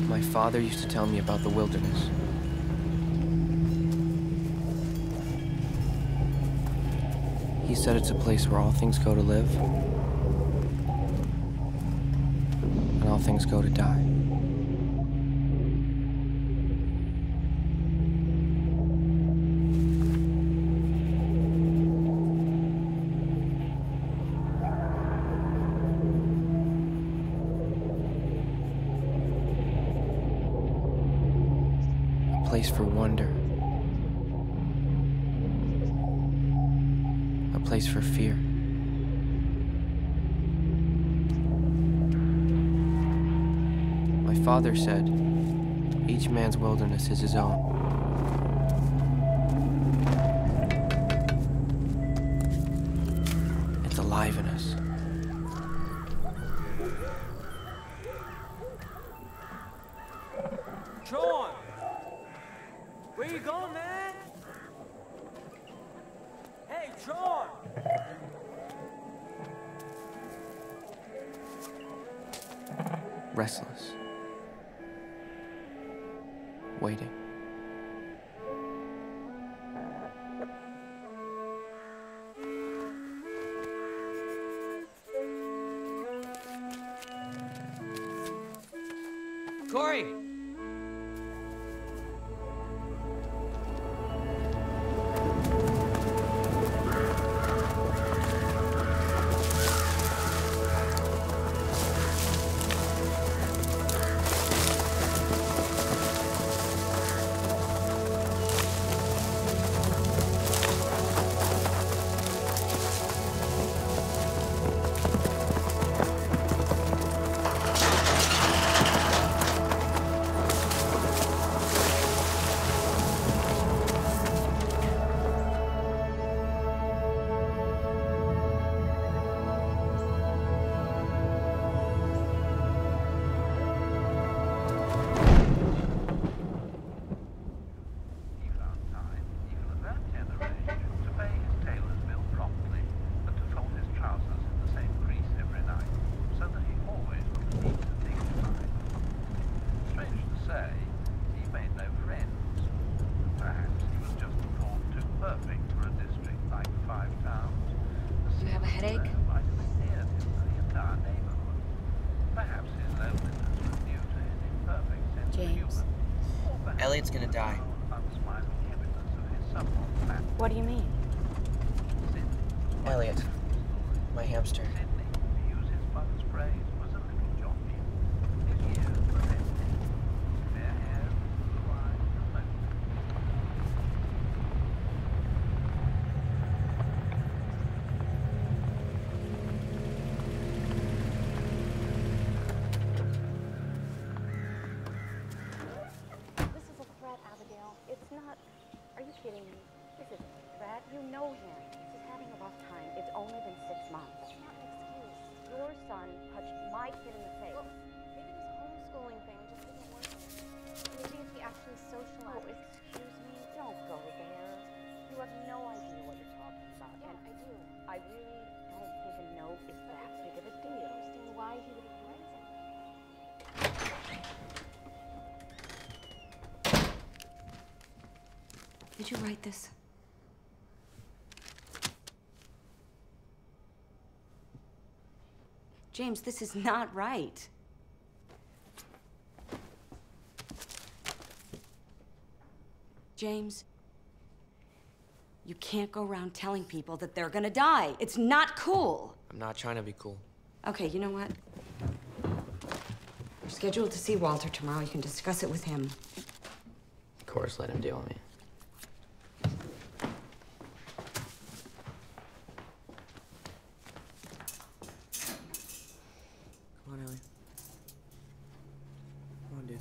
My father used to tell me about the wilderness. He said it's a place where all things go to live, and all things go to die. A place for wonder. A place for fear. My father said, each man's wilderness is his own. It's alive in us. John! Where you going, man? Hey, John! Restless. Waiting. Corey! Elliot's gonna die. What do you mean? Elliot, my hamster. Did you write this? James, this is not right. James, you can't go around telling people that they're gonna die. It's not cool. I'm not trying to be cool. Okay, you know what? You're scheduled to see Walter tomorrow. You can discuss it with him. Of course, let him deal with me. Come on, Ellie. Come on, dude.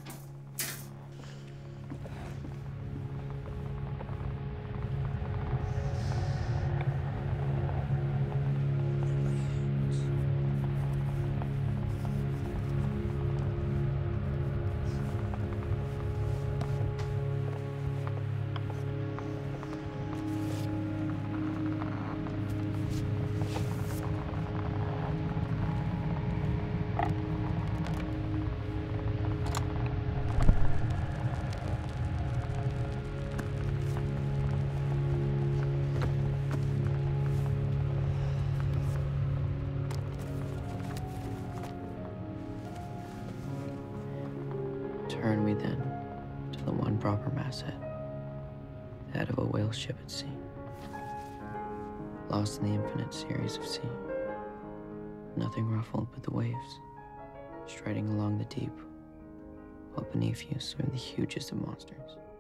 Turn we then to the one proper masthead, that of a whale ship at sea, lost in the infinite series of sea. Nothing ruffled but the waves, striding along the deep, while beneath you swim the hugest of monsters.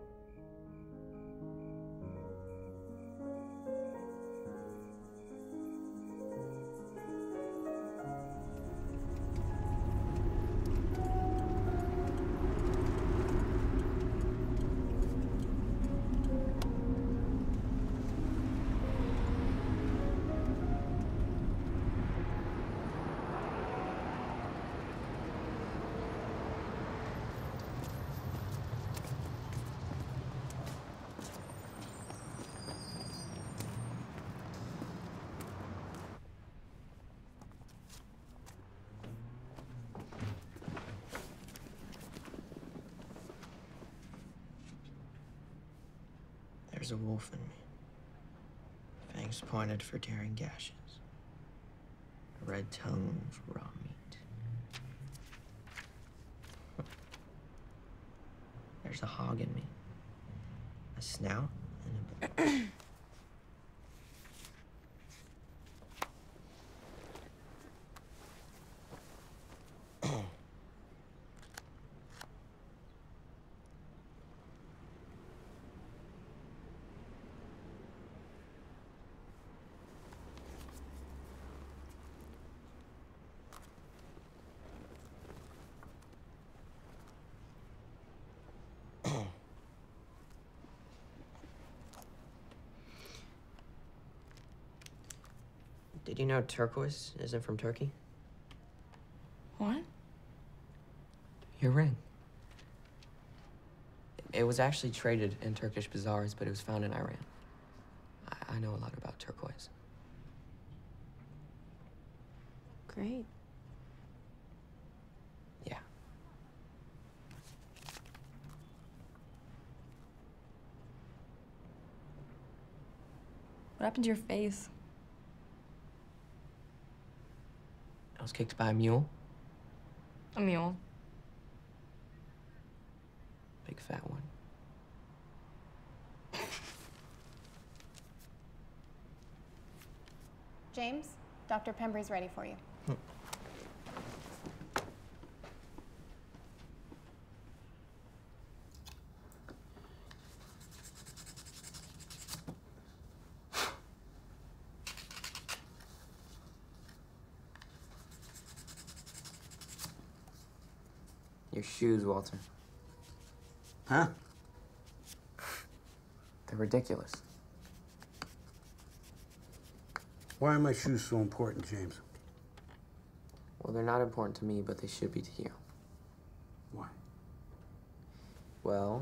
There's a wolf in me. Fangs pointed for daring gashes. A red tongue for raw meat. There's a hog in me. A snout and a... Did you know turquoise isn't from Turkey? What? Your ring. It was actually traded in Turkish bazaars, but it was found in Iran. I know a lot about turquoise. Great. Yeah. What happened to your face? I was kicked by a mule. A mule. Big fat one. James, Dr. Pembry's ready for you. Your shoes, Walter. Huh? They're ridiculous. Why are my shoes so important, James? Well, they're not important to me, but they should be to you. Why? Well,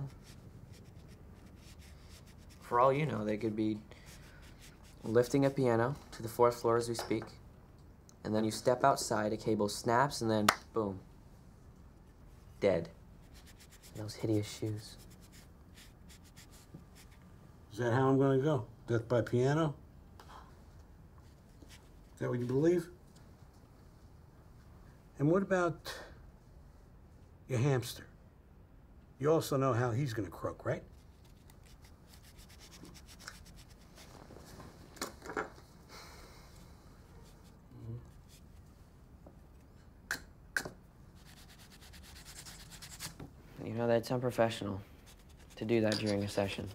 for all you know, they could be lifting a piano to the 4th floor as we speak, and then you step outside, a cable snaps, and then boom. Dead. In those hideous shoes. Is that how I'm gonna go? Death by piano? Is that what you believe? And what about your hamster? You also know how he's gonna croak, right? You know, that's unprofessional to do that during a session.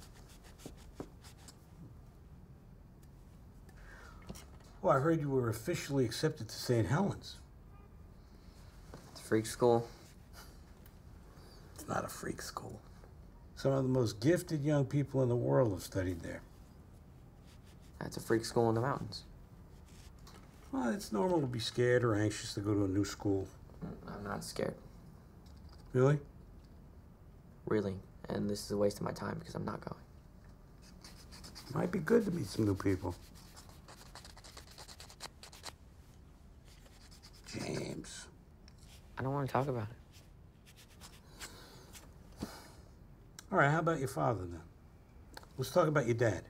Oh, I heard you were officially accepted to St. Helens. It's a freak school. It's not a freak school. Some of the most gifted young people in the world have studied there. That's a freak school in the mountains. Well, it's normal to be scared or anxious to go to a new school. I'm not scared. Really? Really. And this is a waste of my time because I'm not going. Might be good to meet some new people. James. I don't want to talk about it. All right, how about your father then? Let's talk about your dad.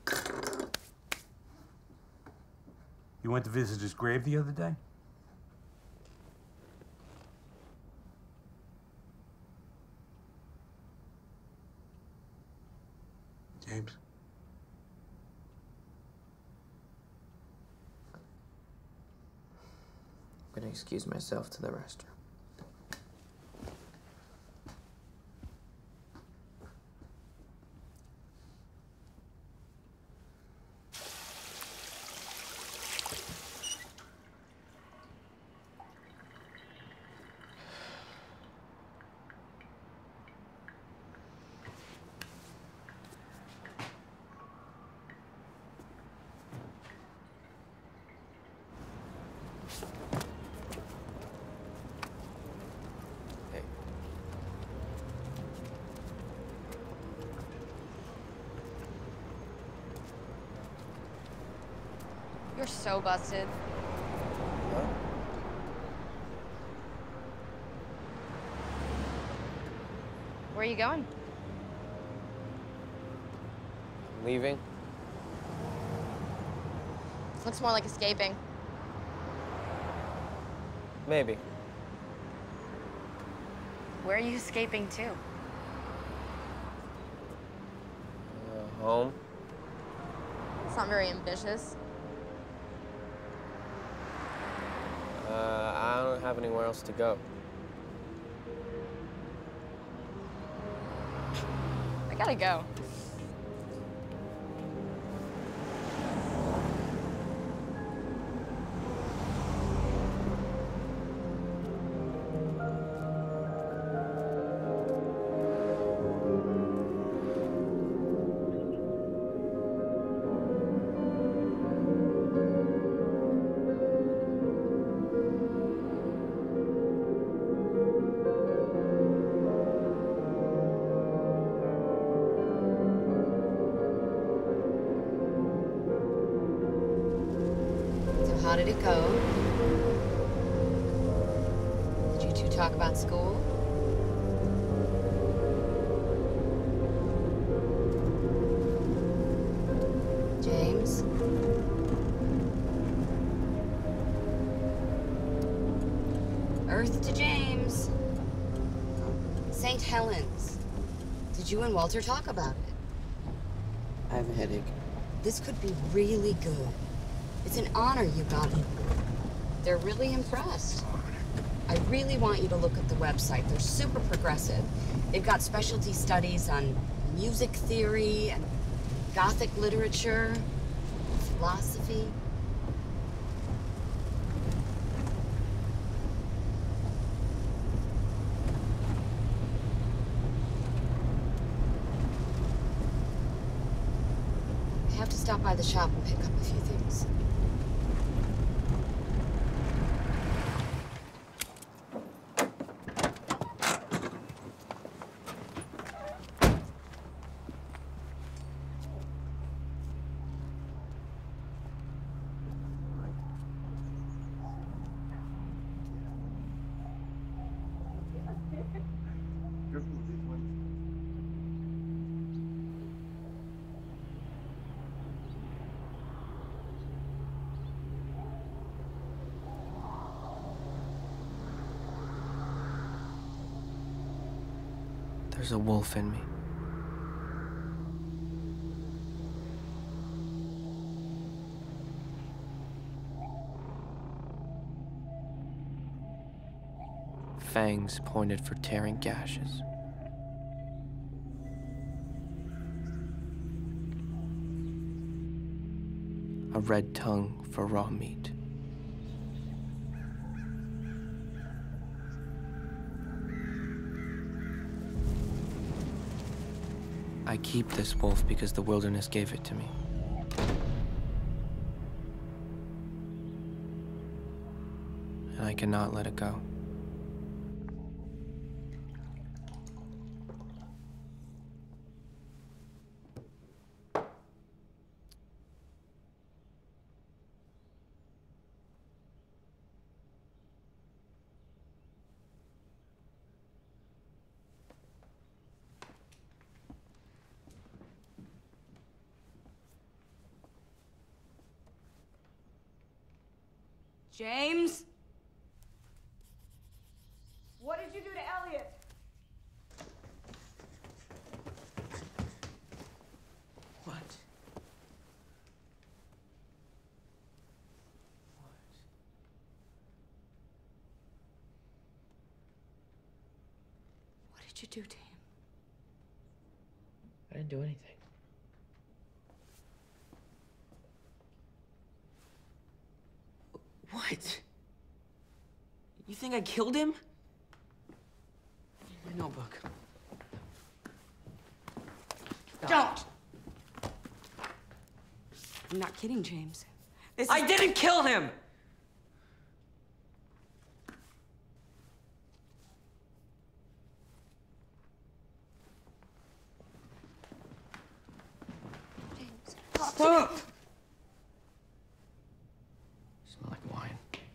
You went to visit his grave the other day? James? I'm gonna excuse myself to the restroom. You're so busted. What? Where are you going? Leaving? Looks more like escaping. Maybe. Where are you escaping to? Home? It's not very ambitious. I don't have anywhere else to go. I gotta go. How did it go? Did you two talk about school? James? Earth to James. St. Helens. Did you and Walter talk about it? I have a headache. This could be really good. It's an honor you got it. They're really impressed. I really want you to look at the website. They're super progressive. They've got specialty studies on music theory and Gothic literature, philosophy. I have to stop by the shop and pick up a few things. There's a wolf in me. Fangs pointed for tearing gashes. A red tongue for raw meat. I keep this wolf because the wilderness gave it to me. And I cannot let it go. James? What did you do to Elliot? did you do to him? I didn't do anything. What? You think I killed him? My notebook. Don't! I'm not kidding, James. I didn't kill him! James, Stop! Smell like wine.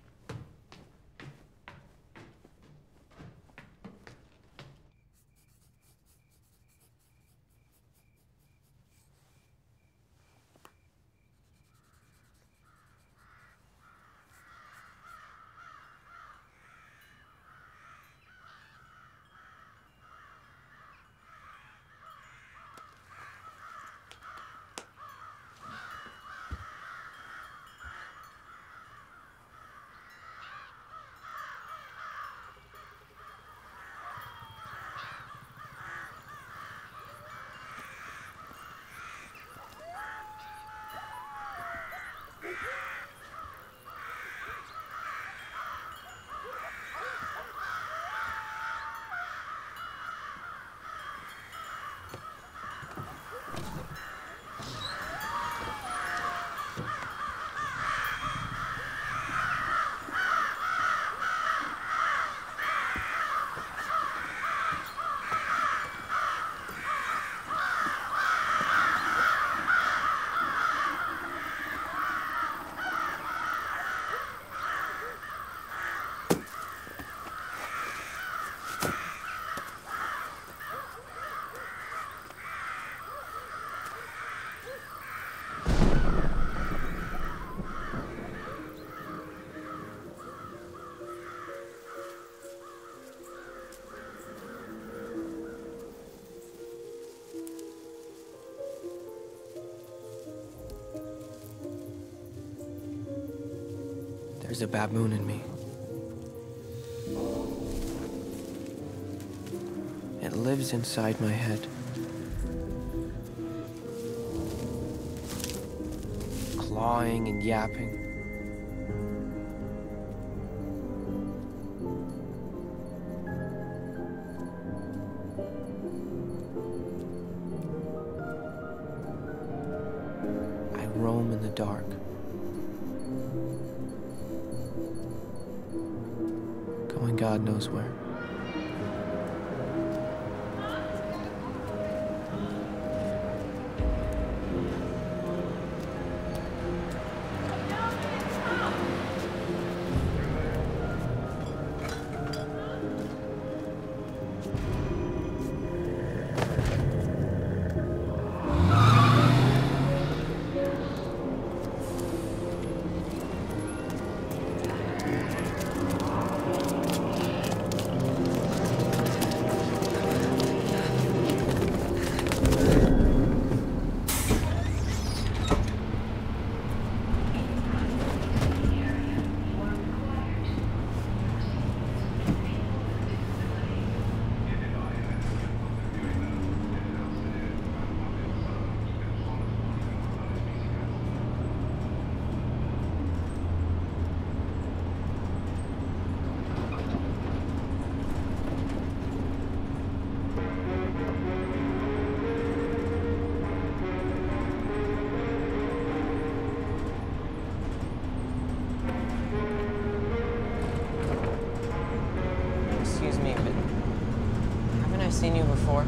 There's a baboon in me. It lives inside my head. Clawing and yapping. I roam in the dark. Going God knows where. Seen you before.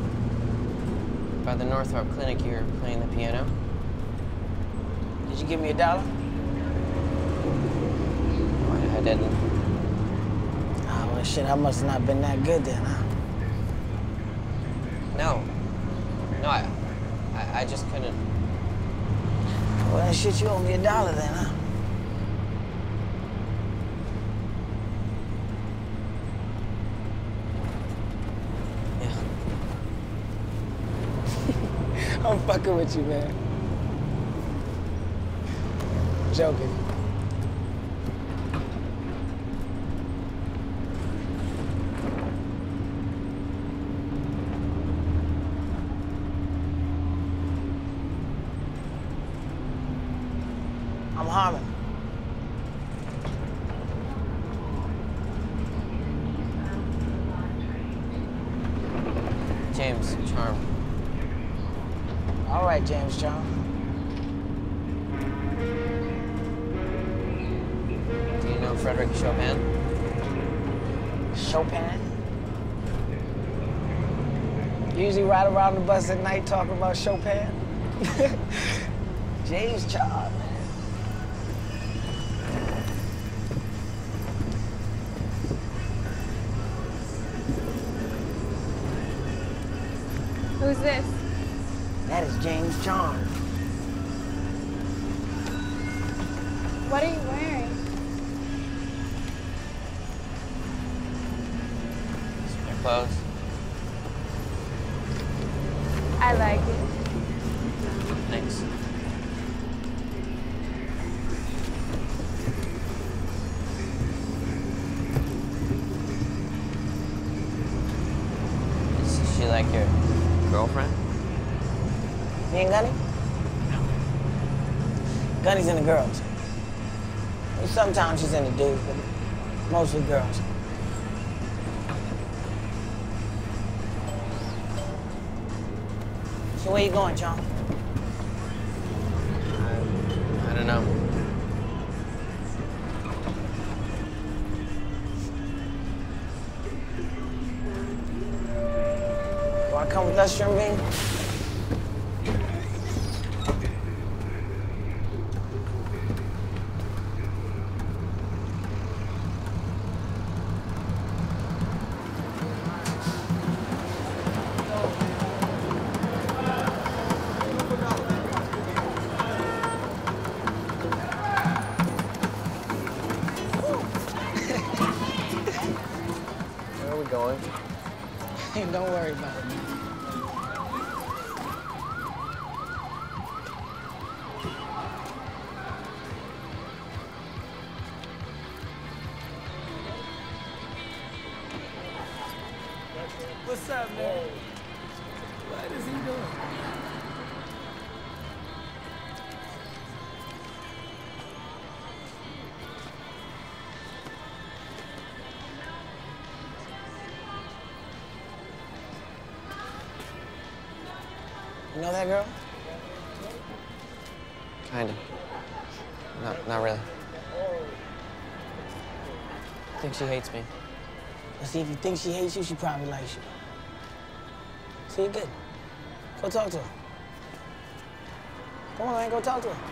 By the Northrop Clinic, you were playing the piano. Did you give me $1? I didn't. Oh, well, shit, I must have not been that good then, huh? No. No, I just couldn't. Well, then shit, you owe me $1 then, huh? I'm fucking with you, man. Joking. Harmon. James, Charm. All right, James Charm. Do you know Frederick Chopin? Chopin? You usually ride around the bus at night talking about Chopin? James Charm. Who's this? That is James Charm. What are you wearing? Your clothes? I like it. Thanks. Is she like your girlfriend? Me and Gunny? Gunny's into girls. Sometimes she's into dudes, but mostly girls. So where you going, John? I don't know. Wanna come with us, Shrimp Bean? Where are we going? Hey, don't worry about it. What's up, man? What is he doing? You know that girl? Kinda. Not really. I think she hates me. Well, see, if you think she hates you, she probably likes you. See, you're good. Go talk to her. Come on, man, go talk to her.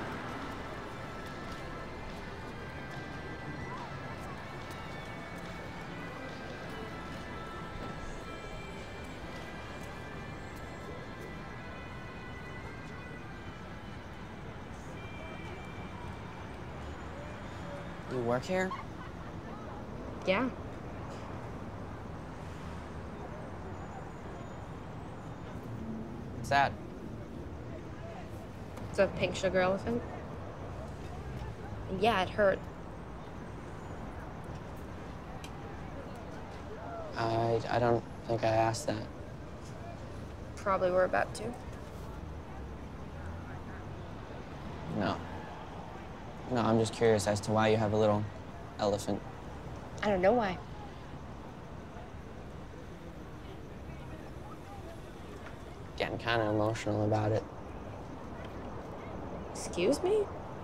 You work here? Yeah. What's that? It's a pink sugar elephant. And yeah, it hurt. I don't think I asked that. Probably were about to. No. No, I'm just curious as to why you have a little elephant. I don't know why. Getting kind of emotional about it. Excuse me?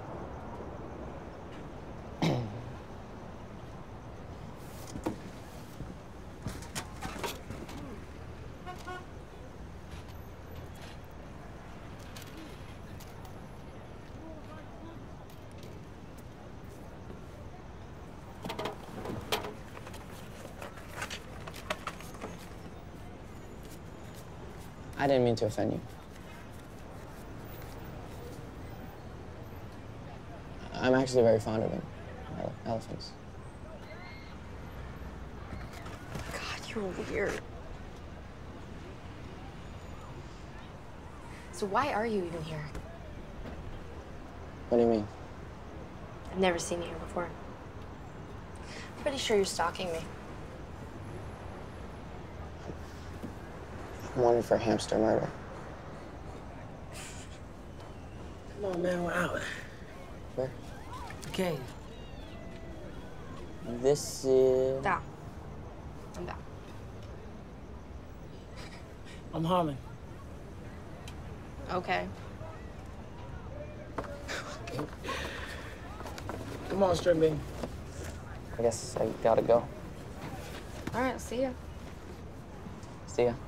I didn't mean to offend you. I'm actually very fond of them. Elephants. God, you're weird. So why are you even here? What do you mean? I've never seen you here before. I'm pretty sure you're stalking me. I'm wanted for hamster murder. Come on, man, we're out. Where? Cave. This is... Down. I'm down. I'm Harmon. Okay. Come on, String Bean. I guess I gotta go. All right, see ya. See ya.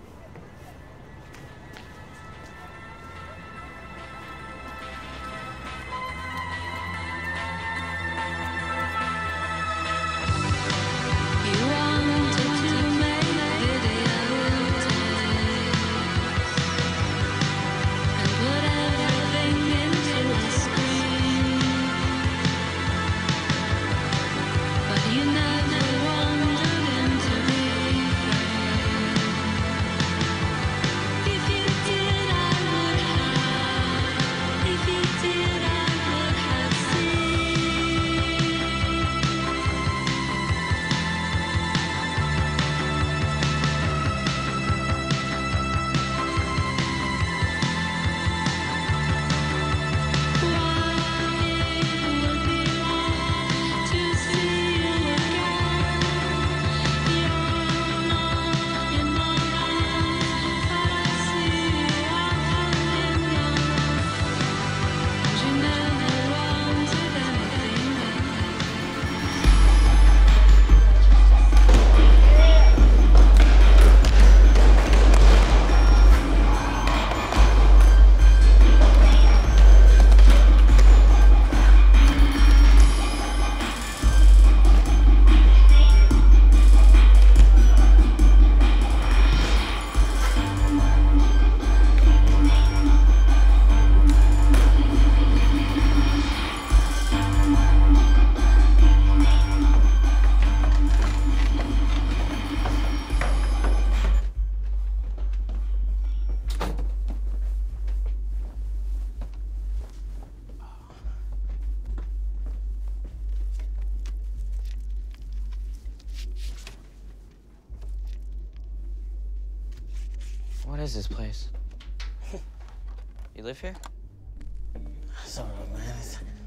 What is this place? You live here? Sort of, man.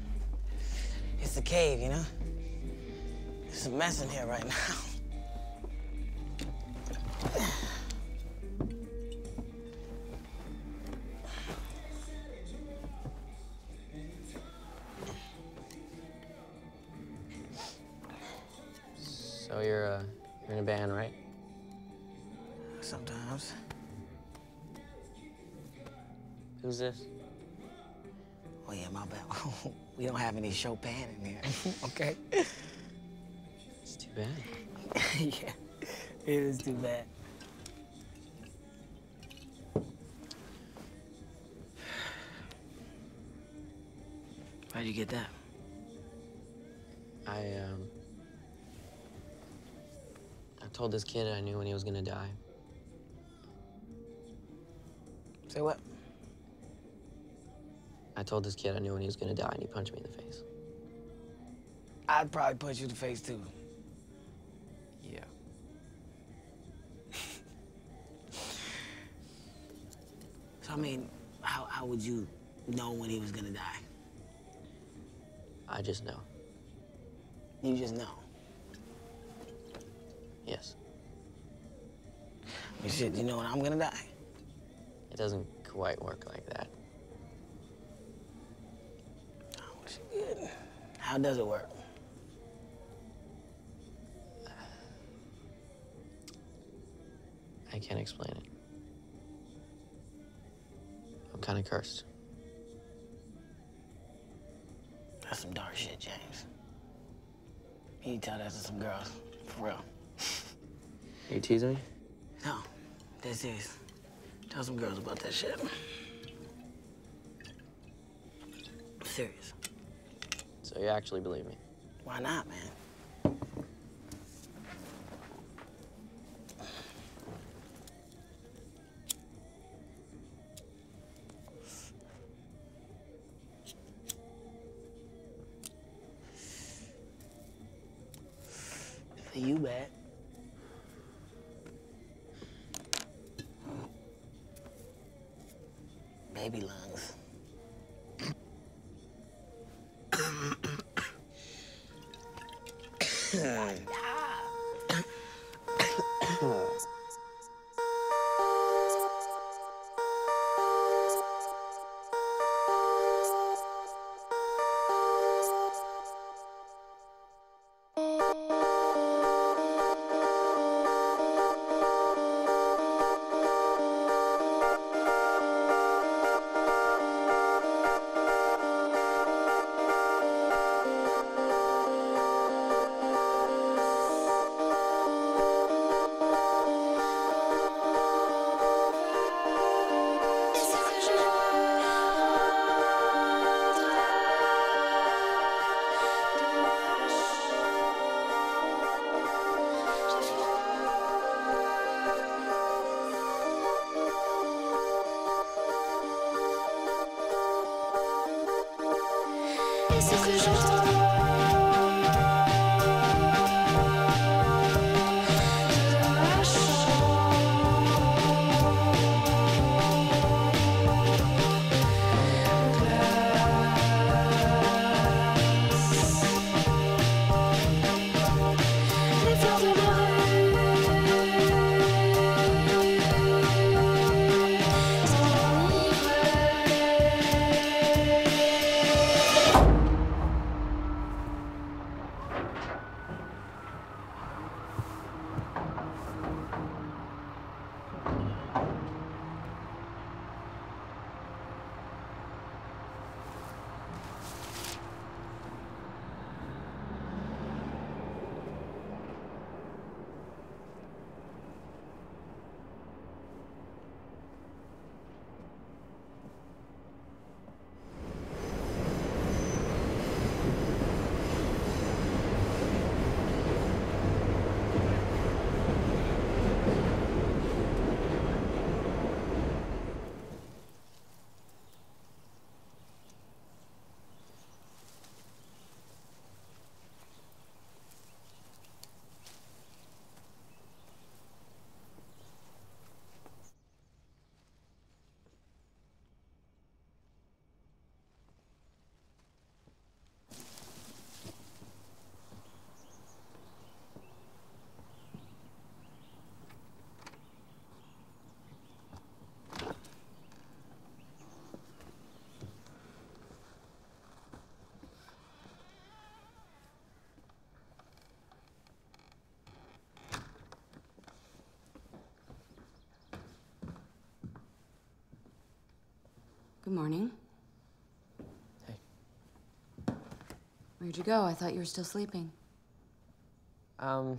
It's a cave, you know? There's a mess in here right now. So you're in a band, right? Sometimes. Who's this? Oh, yeah, my bad. We don't have any Chopin in here, okay? It's too bad. Yeah, it is too bad. Why'd you get that? I told this kid I knew when he was gonna die. Say what? I told this kid I knew when he was gonna die, and he punched me in the face. I'd probably punch you in the face, too. Yeah. So, I mean, how would you know when he was gonna die? I just know. You just know. Yes. I mean, shit, you know when I'm gonna die? It doesn't quite work like that. Oh, shit. How does it work? I can't explain it. I'm kind of cursed. That's some dark shit, James. You need to tell that to some girls, for real. Are you teasing me? No, this is. Tell some girls about that shit. I'm serious. So you actually believe me? Why not, man? For you, bad. Baby lungs. Good morning. Hey. Where'd you go? I thought you were still sleeping. I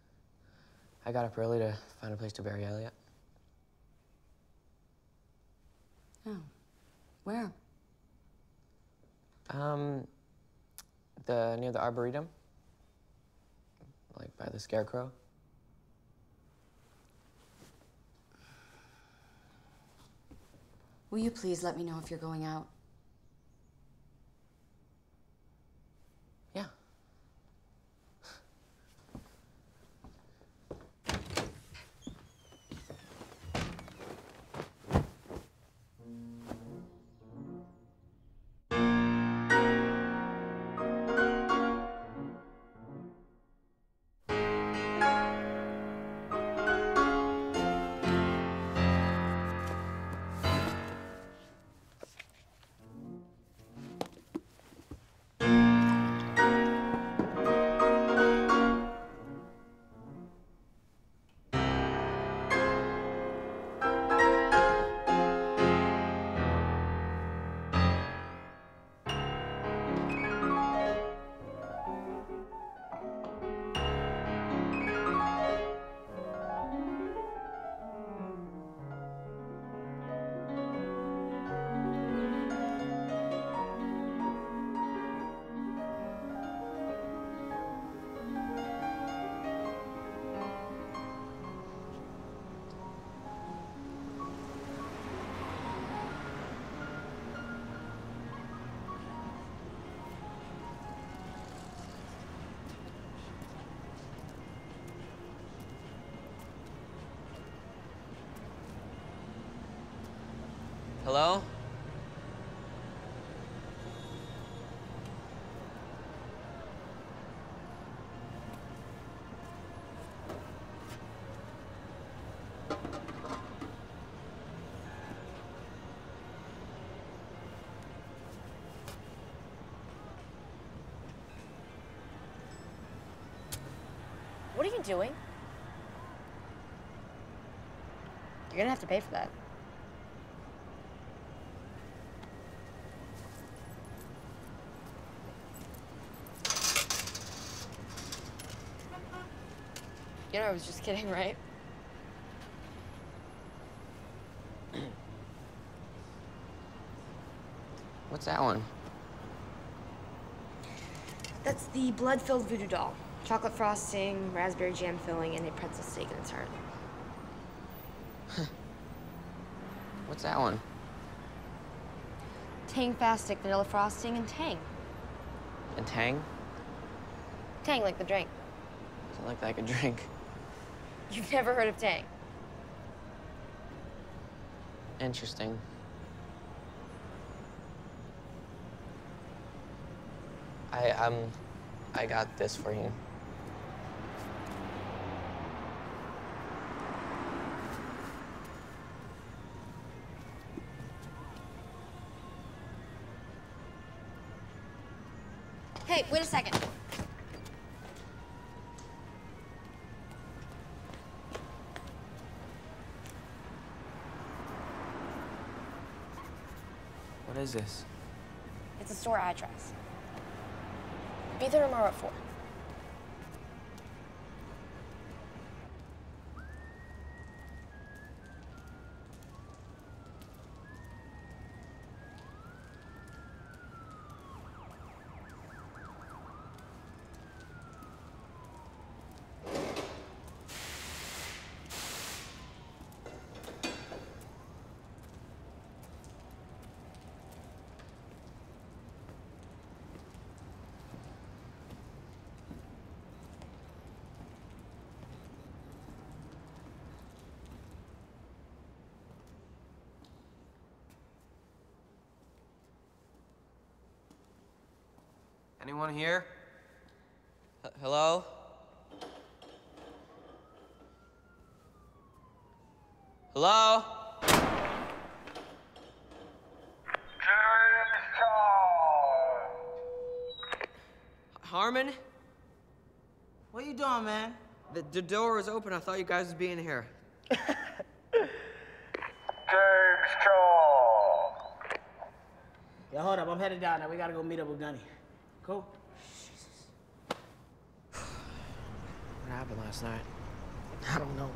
got up early to find a place to bury Elliot. Oh. Where? Near the Arboretum. Like by the Scarecrow. Will you please let me know if you're going out? Yeah. Hello? you doing? You're gonna have to pay for that. You know, I was just kidding, right? What's that one? That's the blood-filled voodoo doll. Chocolate frosting, raspberry jam filling, and a pretzel steak in its heart. What's that one? Tang fast stick, vanilla frosting, and Tang. And Tang? Tang, like the drink. Doesn't look like a drink. You've never heard of Tang? Interesting. I got this for you. Hey, wait a second. What is this? It's a store address. Be there tomorrow at 4. Anyone here? Hello? Hello? Harmon? What you doing, man? The door was open. I thought you guys would be in here. Yo, hold up. I'm headed down now. We gotta go meet up with Gunny. Cool? What happened last night? I don't know, man.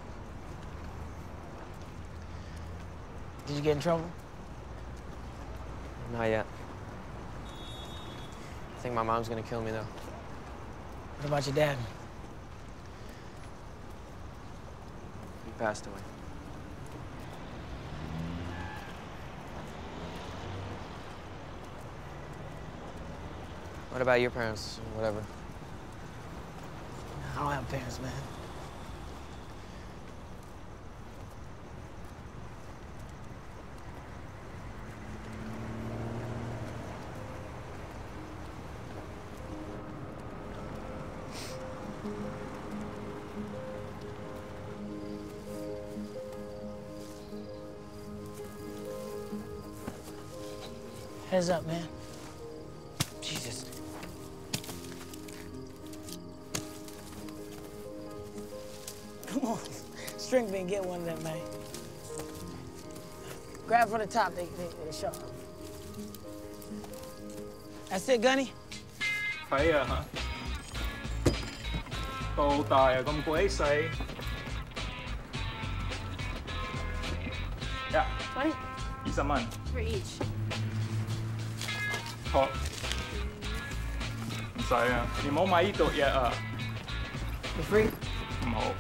Did you get in trouble? Not yet. I think my mom's gonna kill me, though. What about your dad? He passed away. What about your parents? Whatever. I don't have parents, man. Heads up, man. Jesus. Come on. String me and get one of them, man. Grab from the top, they sharp. That's it, Gunny? 睇啊到大啊咁鬼細。呀 20 20蚊。 for each. 好。唔使啊，你唔好買呢度嘢啊。 For free? 唔好。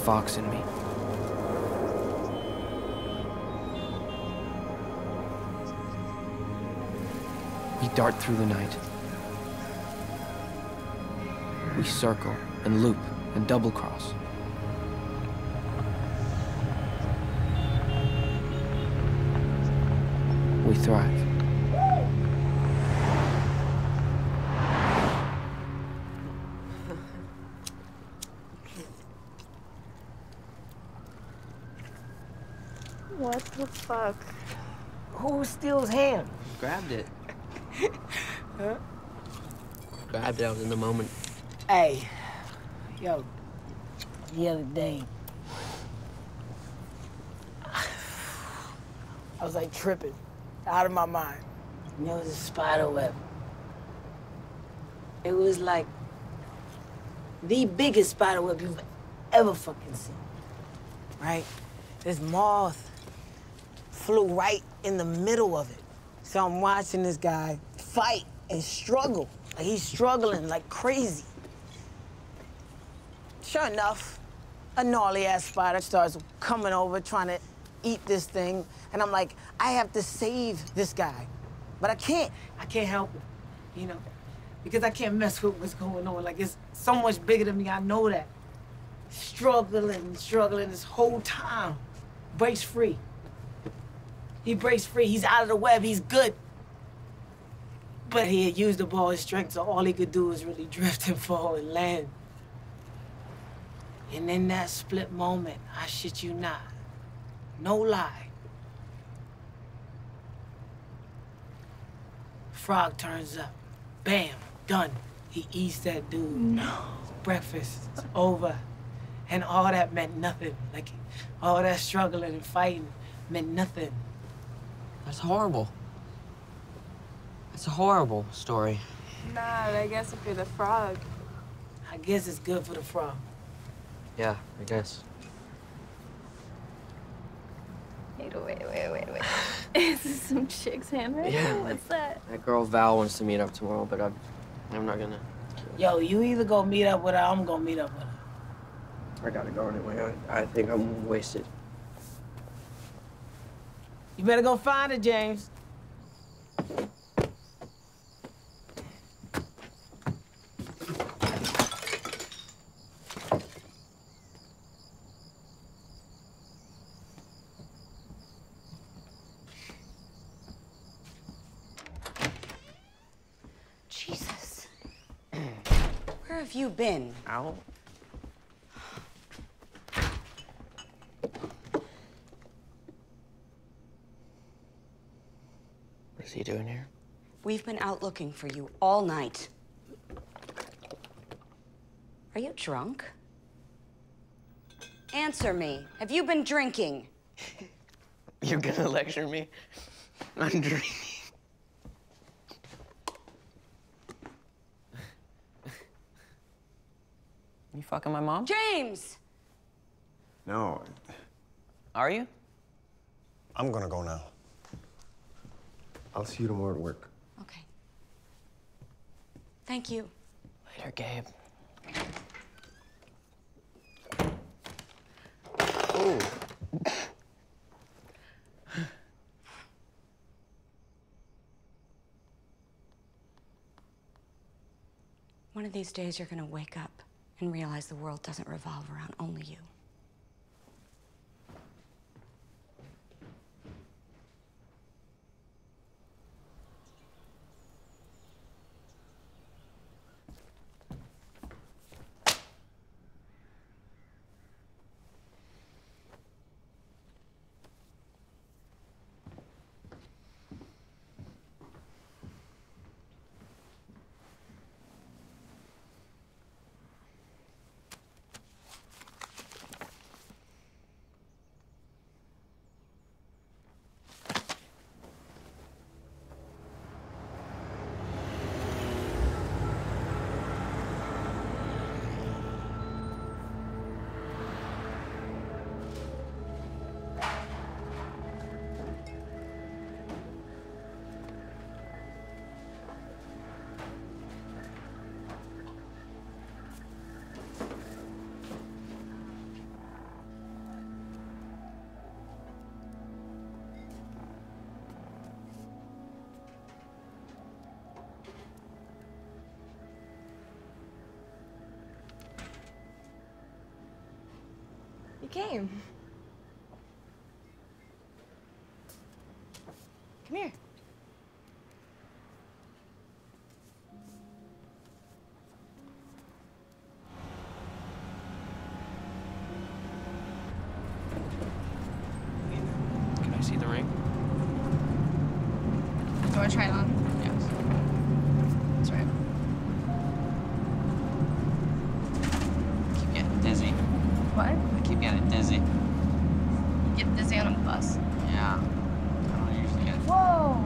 fox in me. We dart through the night. We circle and loop and double cross. We thrive. What the fuck? Who steals ham? Grabbed it. Huh? Grabbed it. I was in the moment. Hey, yo, the other day, I was like tripping, out of my mind. And there was a spider web. It was like the biggest spider web you've ever fucking seen, right? This moth flew right in the middle of it. So I'm watching this guy fight and struggle. Like he's struggling like crazy. Sure enough, a gnarly-ass spider starts coming over, trying to eat this thing. And I'm like, I have to save this guy. But I can't. I can't help him, you know? Because I can't mess with what's going on. Like, it's so much bigger than me, I know that. Struggling this whole time. Breaks free. He breaks free, he's out of the web, he's good. But he had used up all his strength, so all he could do was really drift and fall and land. And in that split moment, I shit you not, no lie, Frog turns up. Bam, done. He eats that dude. No. Breakfast, it's over. And all that meant nothing. Like, all that struggling and fighting meant nothing. That's horrible. That's a horrible story. Nah, I guess if you're the frog. I guess it's good for the frog. Yeah, I guess. Wait. Is this some chick's handwriting? Yeah. What's that? That girl Val wants to meet up tomorrow, but I'm not gonna. Yo, you either go meet up with her, I'm gonna meet up with her. I gotta go anyway. I think I'm wasted. You better go find her, James. Jesus. Where have you been? Out. What's he doing here? We've been out looking for you all night. Are you drunk? Answer me. Have you been drinking? You're gonna lecture me? I'm dreaming. You fucking my mom? James! No. Are you? I'm gonna go now. I'll see you tomorrow at work. Okay. Thank you. Later, Gabe. Ooh. One of these days you're gonna wake up and realize the world doesn't revolve around only you. came. Come here. Can I see the ring? Do you want to try it on? Yes. That's right. I keep getting dizzy. What? I keep getting dizzy. You get dizzy on a bus? Yeah. I don't usually get. Whoa!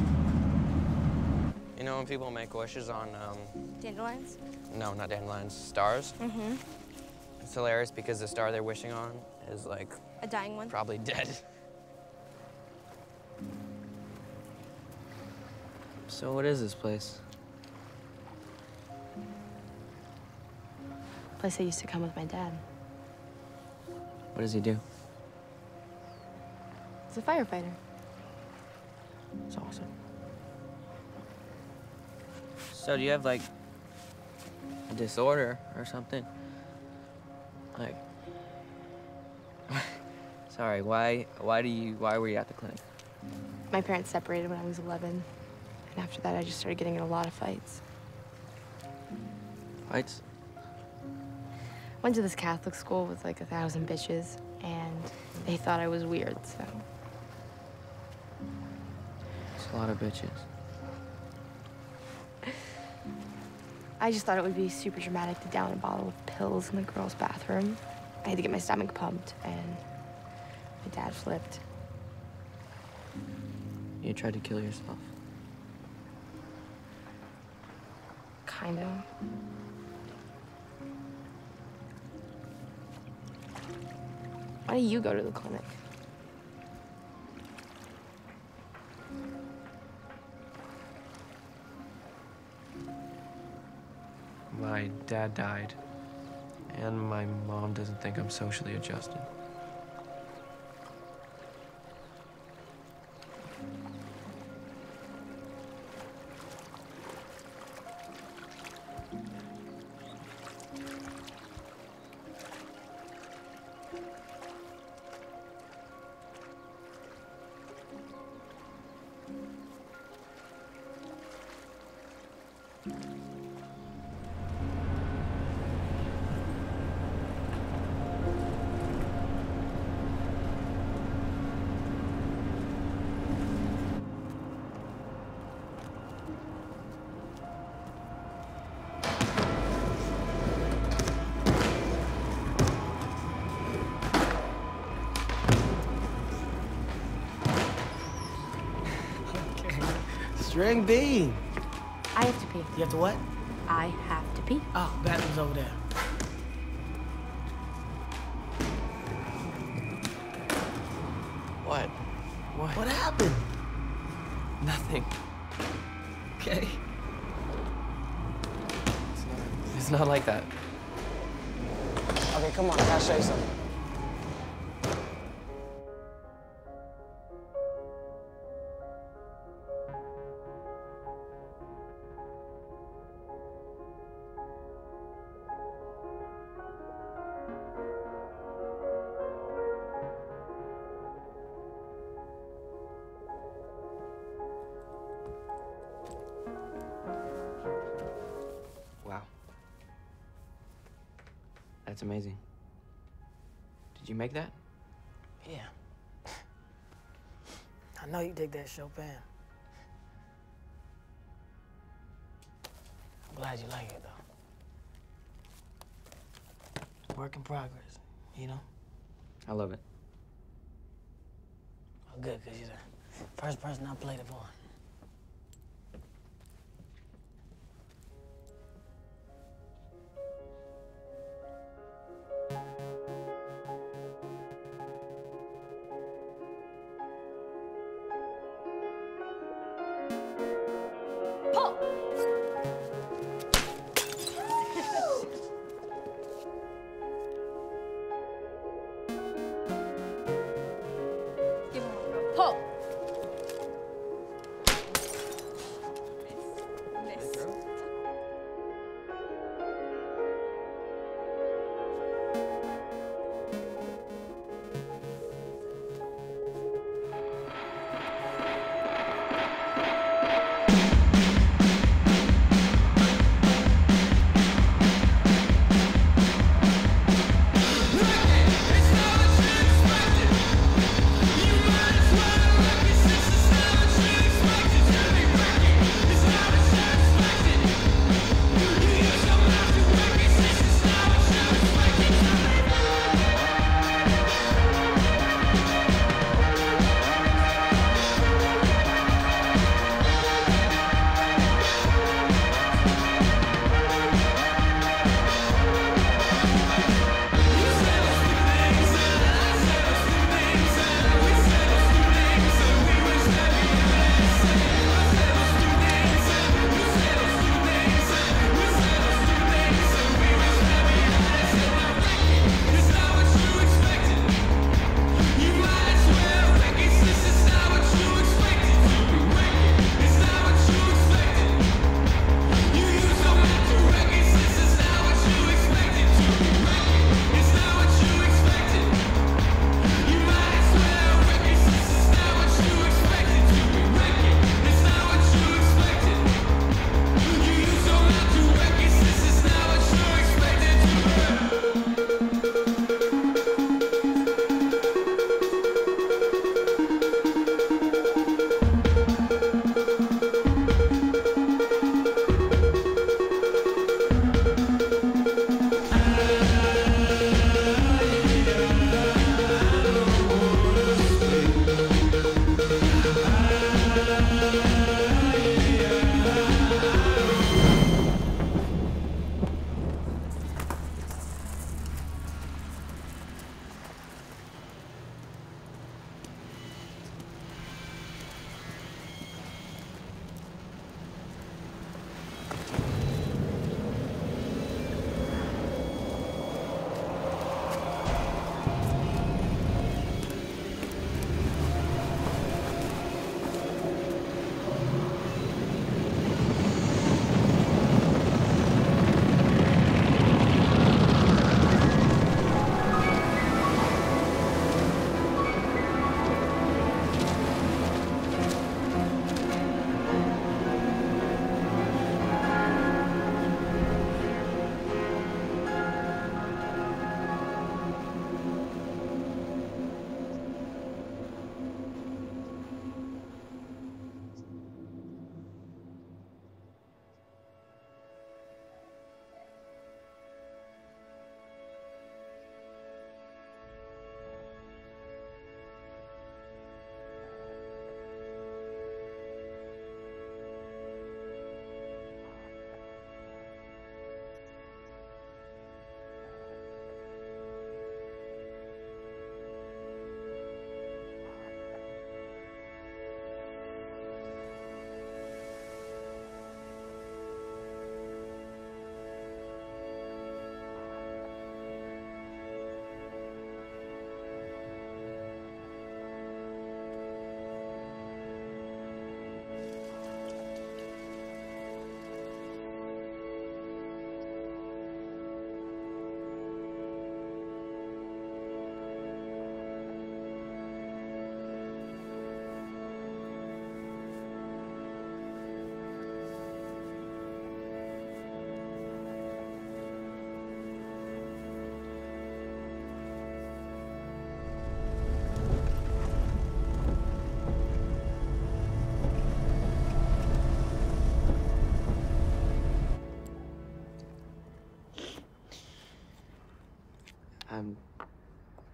You know when people make wishes on, Dandelions? no, not dandelions, stars? Mm-hmm. It's hilarious because the star they're wishing on is, like, A dying one? probably dead. So what is this place? Place I used to come with my dad. What does he do? He's a firefighter. It's awesome. So do you have, like, a disorder or something? Like, sorry, why were you at the clinic? My parents separated when I was 11. And after that, I just started getting in a lot of fights. Fights? Went to this Catholic school with like 1,000 bitches, and they thought I was weird, so. It's a lot of bitches. I just thought it would be super dramatic to down a bottle of pills in the girls' bathroom. I had to get my stomach pumped, and my dad flipped. You tried to kill yourself. Kinda. Why don't you go to the clinic? My dad died, and my mom doesn't think I'm socially adjusted. String bean. I have to pee. You have to what? I have to pee. Oh, bathroom's over there. What? What happened? Nothing. Okay? It's not like that. Okay, come on, I gotta show you something. Wow. That's amazing. Did you make that? Yeah. I know you dig that Chopin. I'm glad you like it, though. Work in progress, you know? I love it. Oh, good, because you're the first person I played it for. Pull.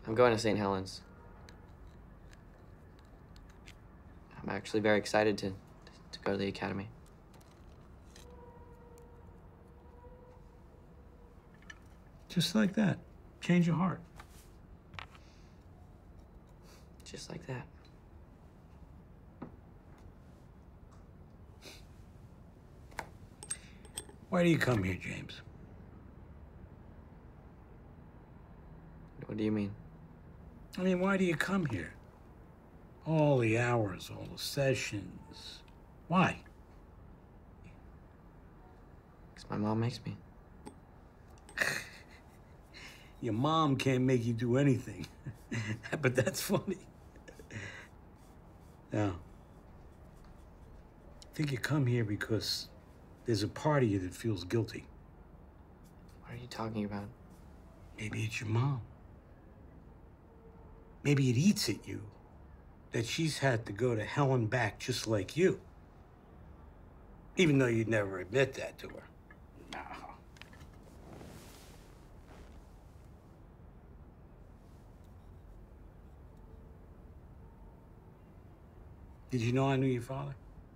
I'm going to St. Helens. I'm actually very excited to go to the academy. Just like that. Change your heart. Just like that. Why do you come here, James? What do you mean? I mean, why do you come here? All the hours, all the sessions. Why? Because my mom makes me. Your mom can't make you do anything. But that's funny. Now, I think you come here because there's a part of you that feels guilty. What are you talking about? Maybe it's your mom. Maybe it eats at you that she's had to go to hell and back just like you. Even though you'd never admit that to her. No. Did you know I knew your father?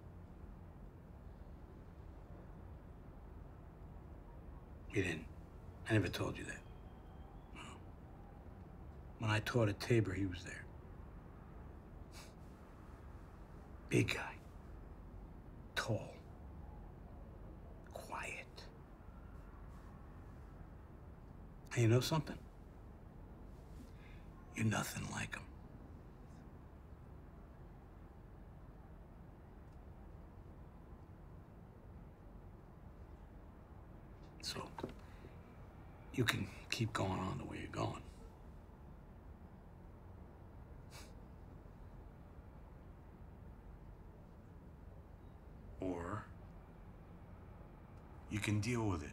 You didn't. I never told you that. No. When I taught at Tabor, he was there. Big guy. Tall. Quiet. And you know something? You're nothing like him. So, you can keep going on the way you're going. Or, you can deal with it.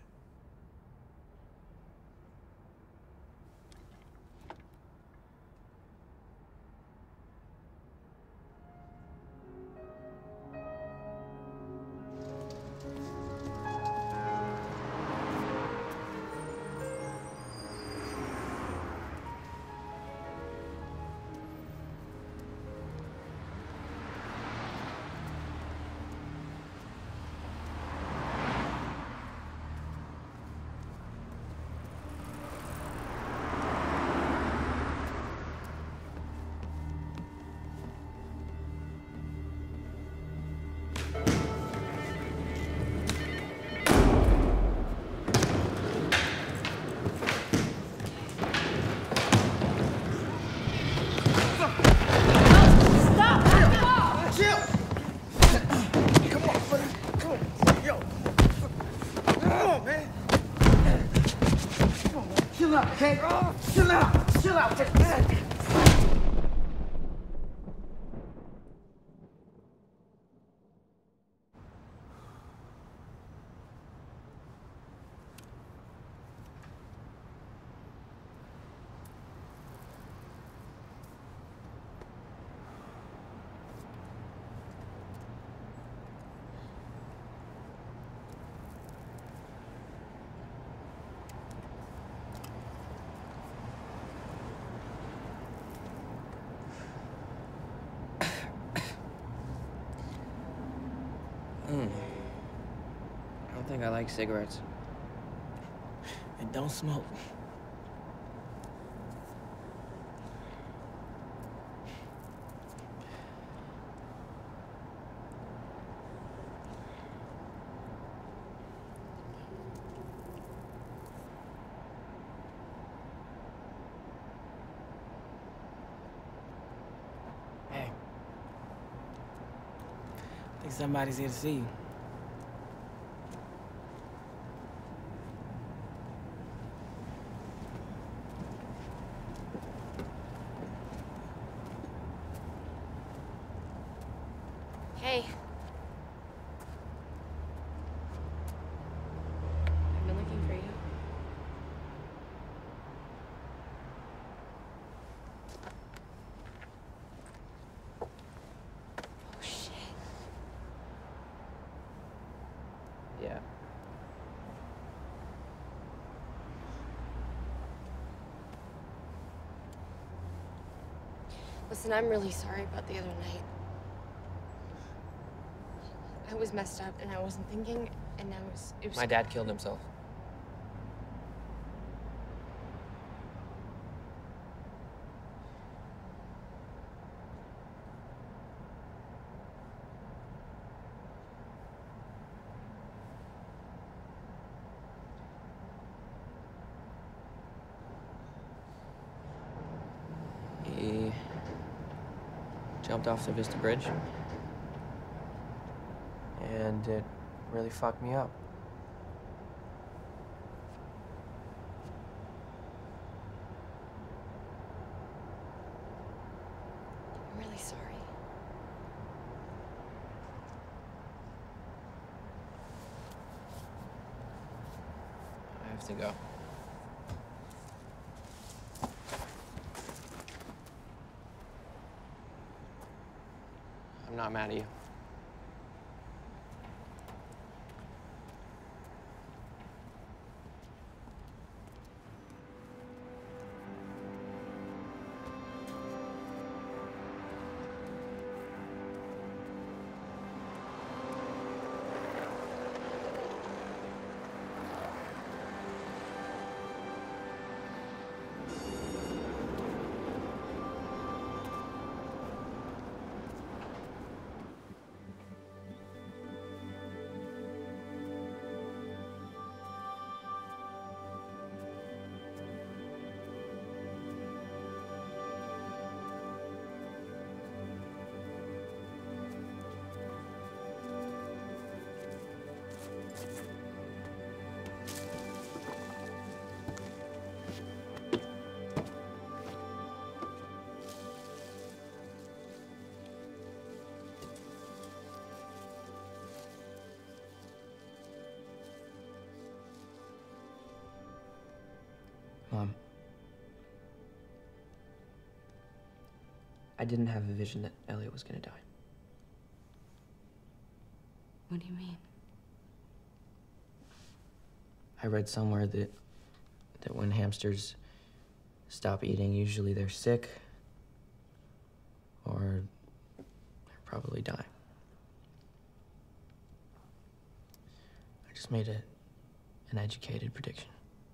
Okay? Chill out. Chill out. I don't think I like cigarettes. And don't smoke. Hey. I think somebody's here to see you. Hey. I've been looking for you. Oh, shit. Yeah. Listen, I'm really sorry about the other night. I was messed up and I wasn't thinking, and it was... My dad killed himself. He jumped off the Vista Bridge, and it really fucked me up. I'm really sorry. I have to go. I'm not mad at you. Mom, I didn't have a vision that Elliot was gonna die. What do you mean? I read somewhere that when hamsters stop eating, usually they're sick or they're probably dying. I just made an educated prediction.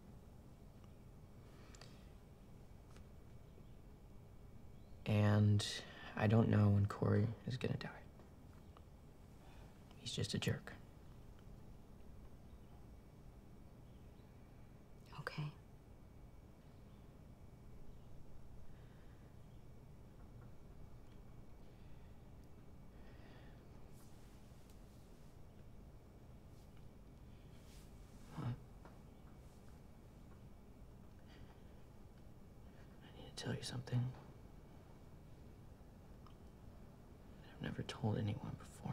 And I don't know when Corey is gonna die. He's just a jerk. Okay. Mom, I need to tell you something that I've never told anyone before.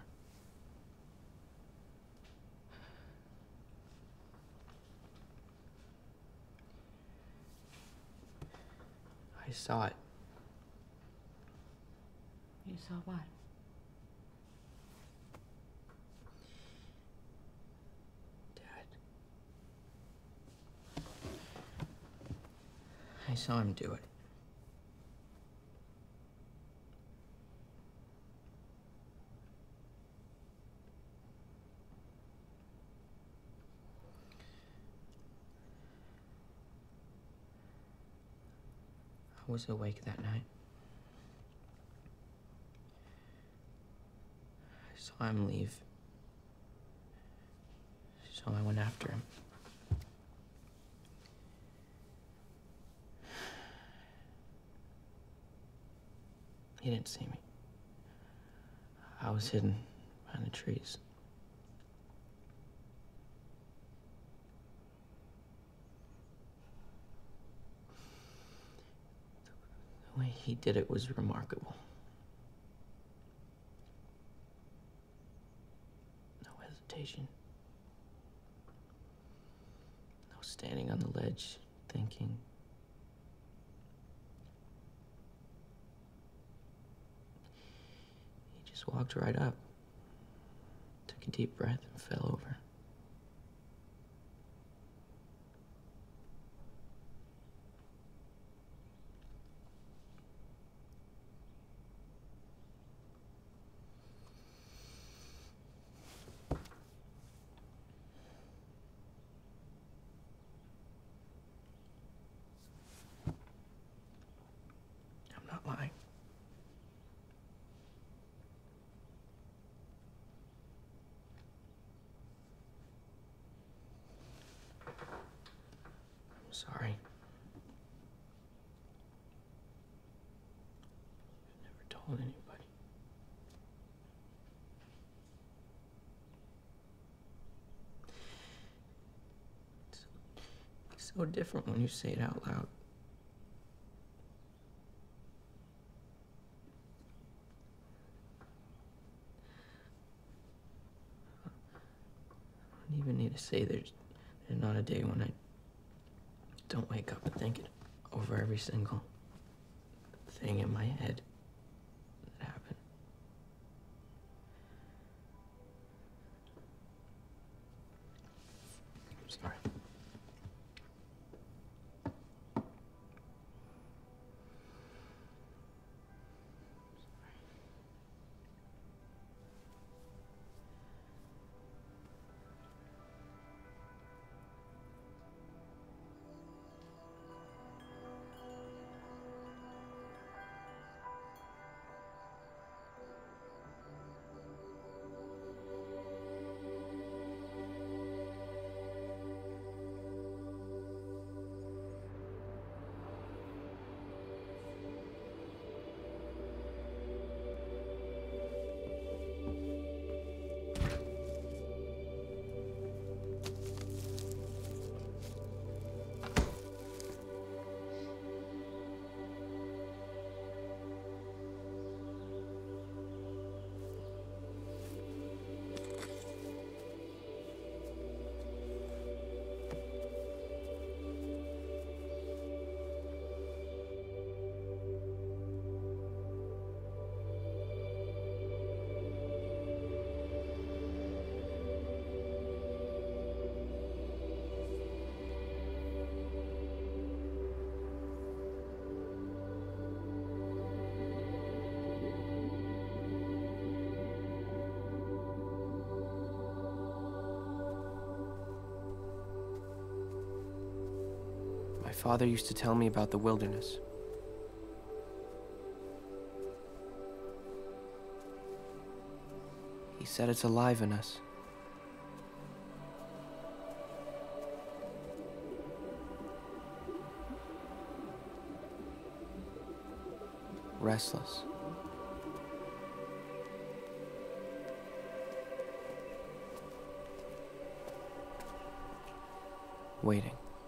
I saw it. You saw what? Dad. I saw him do it. I was awake that night. I saw him leave, so I went after him. He didn't see me. I was hidden behind the trees. The way he did it was remarkable. No hesitation. No standing on the ledge, thinking. He just walked right up, took a deep breath, and fell over. Sorry. Never told anybody. It's so different when you say it out loud. I don't even need to say there's not a day when I don't wake up and think it over every single thing in my head that happened. I'm sorry. My father used to tell me about the wilderness. He said it's alive in us. Restless. Waiting.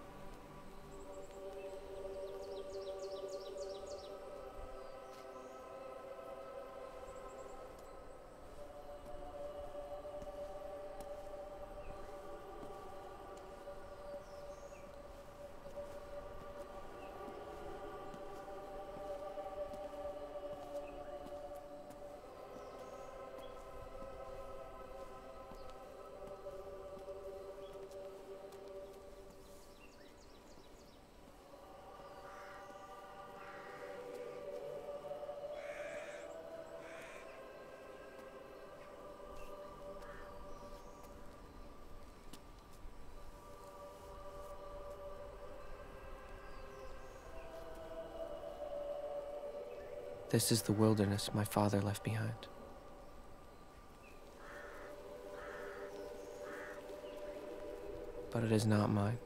This is the wilderness my father left behind. But it is not mine.